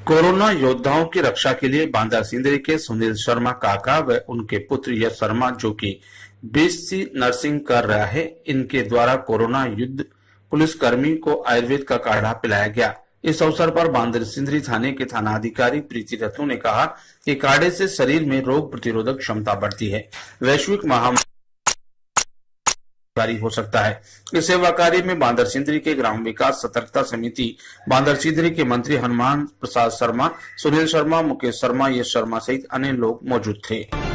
Corona योद्धाओं की रक्षा के लिए बांदा सिंदरी के सुनील शर्मा काका व उनके पुत्र यश शर्मा जो कि बीएससी नर्सिंग कर रहा है, इनके द्वारा कोरोना युद्ध पुलिसकर्मी को आयुर्वेद का काढ़ा पिलाया गया। इस अवसर पर बांदा सिंदरी थाने के थाना अधिकारी प्रीति रत्नू ने कहा कि काढ़े से शरीर में रोग प्रतिरोधक क्षमता बढ़ती है, वैश्विक महामारी हो सकता है। इस सेवा कार्य में बांदा सिंदरी के ग्राम विकास सतर्कता समिति बांदा सिंदरी के मंत्री हनुमान प्रसाद शर्मा, सुनील शर्मा, मुकेश शर्मा, यश शर्मा सहित अन्य लोग मौजूद थे।